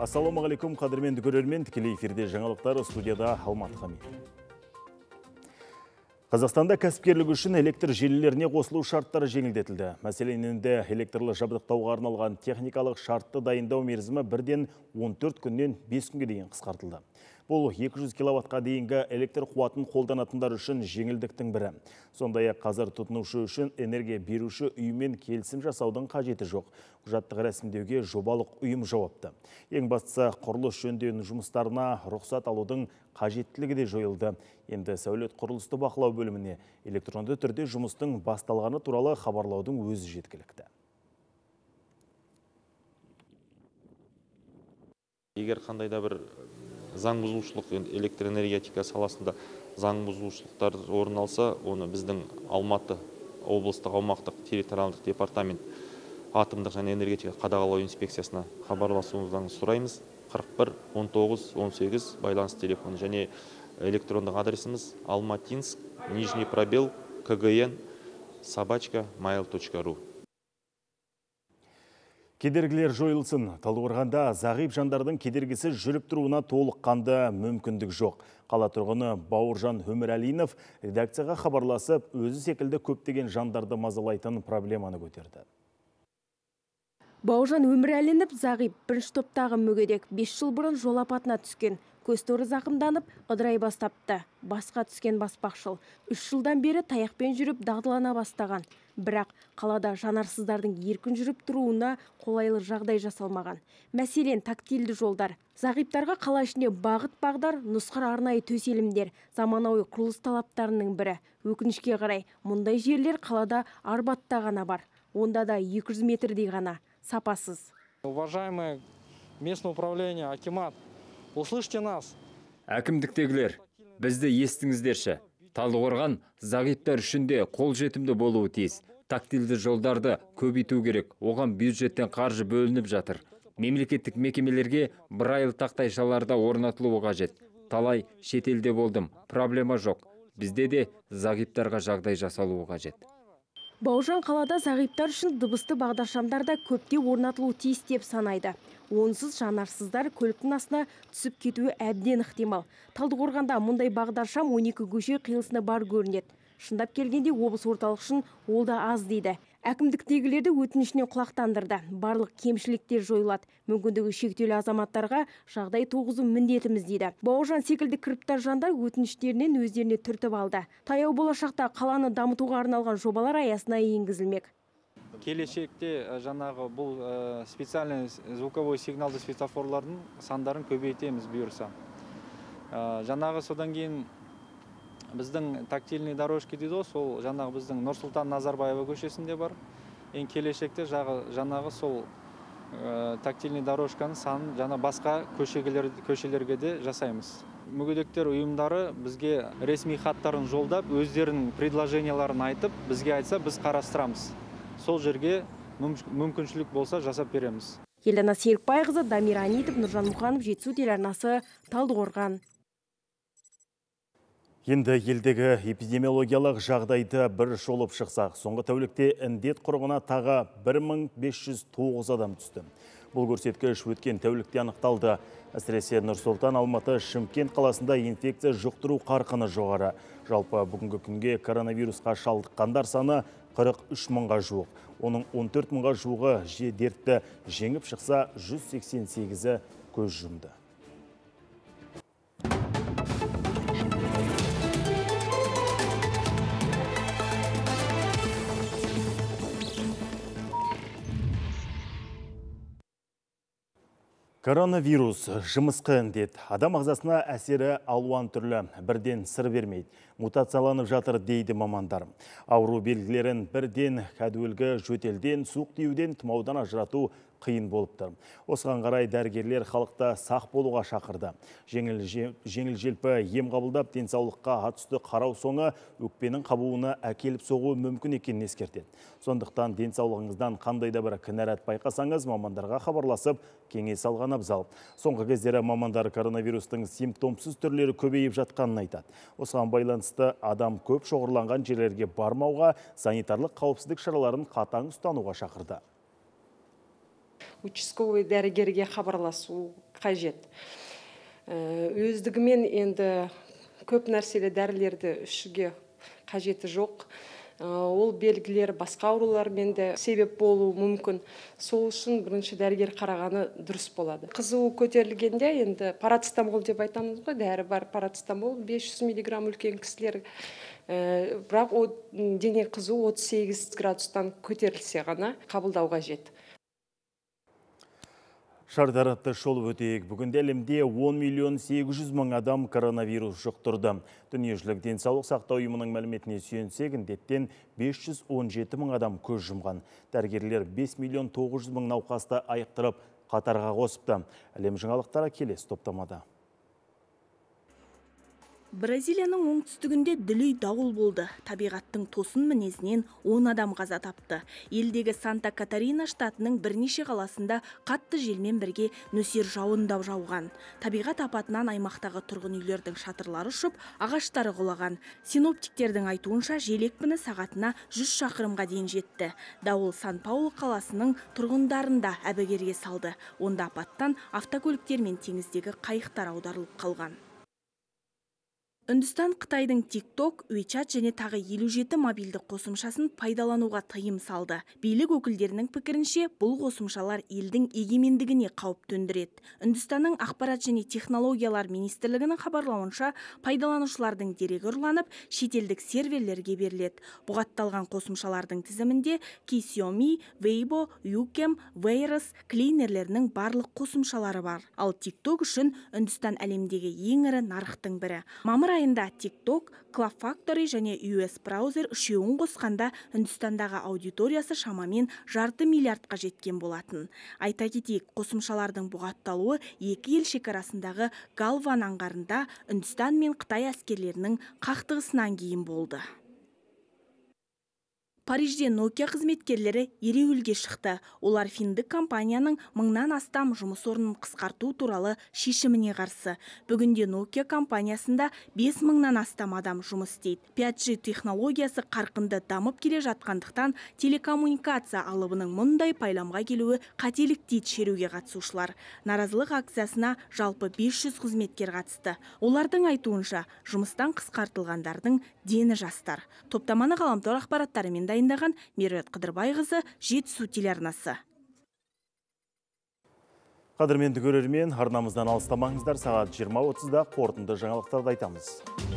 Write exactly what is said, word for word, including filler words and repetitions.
Ассалаумағалейкум, қадірменді көрермен, тікелей эфирде жаңалықтар, студияда Алмат Хамид. Қазақстанда кәсіпкерлік үшін электр желілеріне қосылу шарттары жеңілдетілді. Мәселен, енді электрлі жабдықтауға арналған техникалық шартты дайындау мерзімі бірден он төрт күннен бес күнге дейін қысқартылды. Бұл екі жүз киловаттқа дейінгі электр қуатын қолданатындар үшін жеңілдіктің бірі. Сондай-ақ қазір тұтынушы үшін энергия беруші ұйыммен келісім жасаудың қажеті жоқ. Құжаттық рәсімдеуге жобалық ұйым жауапты. Ең бастысы, құрылыс жөндеу жұмыстарына рұқсат алудың қажеттілігі де жойылды. Енді сәулет құрылысты бақылау бөліміне электронды түрде жұмыстың басталғаны туралы хабарлаудың өзі жеткілікті. Егер қандай да бір заң бұзушылық электр энергетика саласында заң бұзушылықтар орын алса, оны біздің Алматы облыстық аумақтық территориалдық департамент атомдық және энергетика қадағалау инспекциясына хабарласуыңыздан сұраймыз. қырық бір он тоғыз он сегіз байланыс телефоны және электрондық адресіміз алматинск нижний пробел кгн собачка mail точка ру. Кедергілер жойылсын. Талдықорғанда зағип жандардың кедергісі жүріп тұруына толыққанды мүмкіндік жоқ. Қала тұрғыны Бауыржан Өмірәлинов редакцияға хабарласып, өзі секілді көптеген жандарды мазалайтын проблеманы көтерді. Бауыржан Өмірәлинов зағип бірінші топтағы мүгедек бес жыл бұрын жол апатына түскен. Көз торы зақымданып, ыдырай бастапты. Басқа түскен баспақшыл. Үш жылдан бері таяқпен жүріп дағдылана бастаған. Бірақ қалада жанарсыздардың еркін жүріп тұруына қолайлы жағдай жасалмаған. Мәселен, тактильді жолдар. Зағиптарға қала ішінде бағыт-бағдар, нұсқар арнайы төселімдер, заманауи құрылыс талаптарының бірі. Өкінішке қарай, мұндай жерлер қалада Арбатта ғана бар. Онда да екі жүз метрдей ғана, сапасыз. Уважаемое местное управление, акимат, услышьте нас. Әкімдіктегілер, бізді естіңіздерші. Талдықорған зағиптар үшін де қолжетімді болуы тиіс. Тактильді жолдарды көбейту керек. Оған бюджеттен қаржы бөлініп жатыр. Мемлекеттік мекемелерге брайль тақтайшаларда орнатылуы қажет. Талай шетелде болдым. Проблема жоқ. Бізде де зағиптарға жағдай жасалуы қажет. Бауыржан қалада зағиптар үшін дыбысты бағдаршамдарда көпте орнатылуы тиіс деп санайды. Онсыз жанарсыздар көліктің астына түсіп кетуі әбден ықтимал. Талдықорғанда мұндай бағдаршам он екі көше қиылысында бар көрінеді. Шындап келгенде облыс орталық үшін ол да аз дейді. Әкімдіктегілерді өтінішінен құлақтандырды. Барлық кемшіліктер жойылады. Мүмкіндігі шектеулі азаматтарға жағдай туғызу міндетіміз дейді. Бауыржан секілді кіріптар жандар өтініштерінен өздеріне түртіп алды. Таяу болашақта қаланы дамытуға арналған жобалар аясына енгізілмек. Келешекте жаңағы бұл специальный звуковой сигналды светофорлардың сандарын көбейтеміз бұйырса. Жаңағы содан кейін біздің тактильный дорожки дейді, сол жаңағы біздің Нұрсұлтан Назарбаева көшесінде бар. Ең келешекте жаңағы сол тактильный дорожканың санын жаңа басқа көшелерге де жасаймыз. Мүгедектер ұйымдары бізге ресми хаттарын жолдап, өздерінің предложенияларын айтып, бізге айтса, біз қарастырамыз. Сол жерге мүмкіншілік болса жасап береміз. Елдана Серікбайқызы, Дамир Анитов, Нұржан Мұханов, Жетісу телеарнасы, Талдықорған. Енді елдегі эпидемиологиялық жағдайды бір шолып шықсақ, соңғы тәулікте індет құрығына тағы бір мың бес жүз тоғыз адам түсті. Бұл көрсеткіш өткен тәулікте анықталды. Әсіресе Нұр-Сұлтан, Алматы, Шымкент қаласында инфекция жұқтыру қарқыны жоғары. Жалпы бүгінгі күнге коронавирусқа шалдыққандар саны қырық үш мыңға жуық. Оның он төрт мыңға жуығы дертті жеңіп шықса, жүз сексен сегізі көз жұмды. Коронавирус, жымысқы індет, адам ағзасына әсері алуан түрлі, бірден сыр бермейді. Мутацияланып жатыр дейді мамандар. Ауру белгілерін бірден кәдуілгі жөтелден, суық тиюден, тұмаудан ажырату қиын болыпты. Осыған қарай дәрігерлер халықта сақ болуға шақырды. Жеңіл желпі ем қабылдап, денсаулыққа атүсті қарау соңы өкпенің қабуына әкеліп соғуы мүмкін екенін ескертеді. Сондықтан денсаулығыңыздан қандай да бір кінәрат байқасаңыз, мамандарға хабарласып, кеңес алған абзал. Соңғы кездері мамандар коронавирустың симптомсыз түрлері көбейіп жатқанын айтады. Осыған байланысты адам көп шоғырланған жерлерге бармауға, санитарлық қауіпсіздік шараларын қатаң ұстануға шақырды. участковый дәрігерге хабарласу қажет. Өздігімен енді көп нәрселі дәрілерді ішуге қажеті жоқ. Ол белгілер басқа аурулармен де себеп болуы мүмкін. Сол үшін бірінші дәрігер қарағаны дұрыс болады. Қызуы көтерілгенде енді парацетамол деп айтамыз ғой, дәрі бар парацетамол бес жүз миллиграмм үлкен кісілер. Бірақ о дене қызуы отыз сегіз градустан көтерілсе ғана қабылдау қажет. Шардаратты шолып өтейік. Бүгінде әлемде он миллион сегіз жүз мың адам коронавирус жұқтырды. Дүниежүзілік денсаулық сақтау ұйымының мәліметіне сүйенсек, індеттен бес жүз он жеті мың адам көз жұмған. Дәрігерлер бес миллион тоғыз жүз мың науқасты айықтырып, қатарға қосыпты. Әлем жаңалықтары келесі топтамада. Бразилияның оңтүстігінде дүлей дауыл болды. Табиғаттың тосын мінезінен он адам қаза тапты. Елдегі Санта-Катарина штатының бірнеше қаласында қатты желмен бірге нөсер жауындап жауған. Табиғат апатынан аймақтағы тұрғын үйлердің шатырлары ұшып, ағаштары құлаған. Синоптиктердің айтуынша жел екпіні сағатына жүз шақырымға дейін жетті. Дауыл Сан-Паулу қаласының тұрғындарын да әбігерге салды. Онда апаттан автокөліктер мен теңіздегі қайықтар аударылып қалған. Үндістан Қытайдың TikTok, WeChat және тағы елу жеті мобильді қосымшасын пайдалануға тыйым салды. Билік өкілдерінің пікірінше, бұл қосымшалар елдің егемендігіне қауіп төндіреді. Үндістанның ақпарат және технологиялар министрлігінің хабарлауынша, пайдаланушылардың дерегі ұрланып, шетелдік серверлерге беріледі. Бұғатталған қосымшалардың тізімінде Xiaomi, Weibo, Youcam, Virus, клинерлерінің барлық қосымшалары бар. Ал TikTok үшін Үндістан әлемдегі ең ірі нарықтың бірі. Мамыр айында TikTok, Club Factory және ю эс браузер үшеуін қосқанда Үндістандағы аудиториясы шамамен жарты миллиардқа жеткен болатын. Айта кетейік, қосымшалардың бұғатталуы екі ел шекарасындағы Галван аңғарында Үндістан мен Қытай әскерлерінің қақтығысынан кейін болды. Парижде Nokia қызметкерлері ереуілге шықты. Олар финдік компанияның мыңнан астам жұмыс орнын қысқарту туралы шешіміне қарсы. Бүгінде Nokia компаниясында бес мыңнан астам адам жұмыс істейді. пять джи технологиясы қарқынды дамып келе жатқандықтан телекоммуникация алыбының мұндай пайламға келуі қателік дейді шеруге қатысушылар. Наразылық акциясына жалпы бес жүз қызметкер қатысты. Олардың айтуынша, жұмыстан қысқартылғандардың дені жастар. Топтаманы ғаламтор ақпараттарымен дайындаған Меруерт Қыдырбайқызы, Жетісу телеарнасы. Қадірменді көрермен, арнамыздан алыстамаңыздар, сағат жиырма отызда қорытынды жаңалықтарды айтамыз.